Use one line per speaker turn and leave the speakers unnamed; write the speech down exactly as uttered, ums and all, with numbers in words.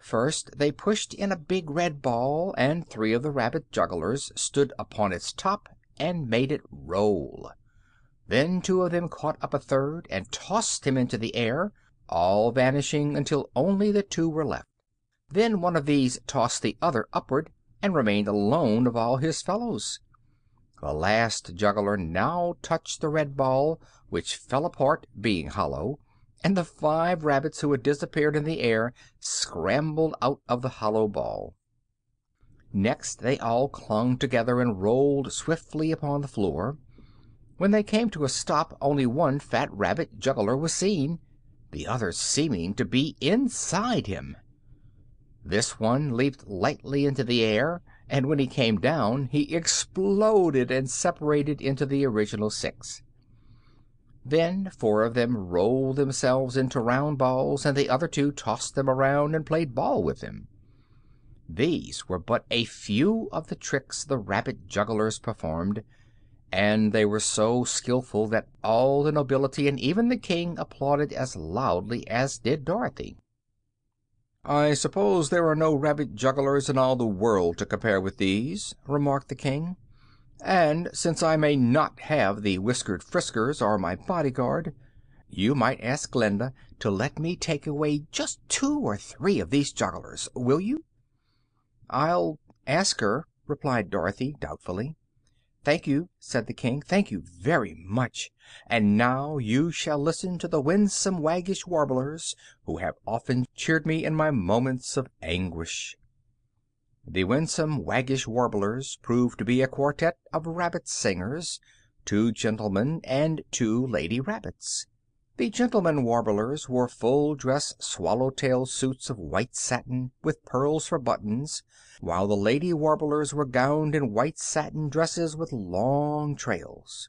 First they pushed in a big red ball, and three of the rabbit jugglers stood upon its top and made it roll. Then two of them caught up a third and tossed him into the air, all vanishing until only the two were left. Then one of these tossed the other upward, and remained alone of all his fellows. The last juggler now touched the red ball, which fell apart, being hollow, and the five rabbits who had disappeared in the air scrambled out of the hollow ball. Next they all clung together and rolled swiftly upon the floor. When they came to a stop, only one fat rabbit juggler was seen, the others seeming to be inside him. This one leaped lightly into the air, and when he came down he exploded and separated into the original six. Then four of them rolled themselves into round balls, and the other two tossed them around and played ball with them. These were but a few of the tricks the rabbit jugglers performed, and they were so skillful that all the nobility and even the king applauded as loudly as did Dorothy. "I suppose there are no rabbit jugglers in all the world to compare with these," remarked the king. "And since I may not have the Whiskered Friskers or my bodyguard, you might ask Glinda to let me take away just two or three of these jugglers. Will you?" "I'll ask her," replied Dorothy doubtfully. "Thank you," said the king. "Thank you very much. And now you shall listen to the Winsome Waggish Warblers, who have often cheered me in my moments of anguish." The Winsome Waggish Warblers proved to be a quartet of rabbit singers, two gentlemen and two lady rabbits. The gentlemen warblers wore full-dress swallow-tail suits of white satin with pearls for buttons, while the lady warblers were gowned in white satin dresses with long trails.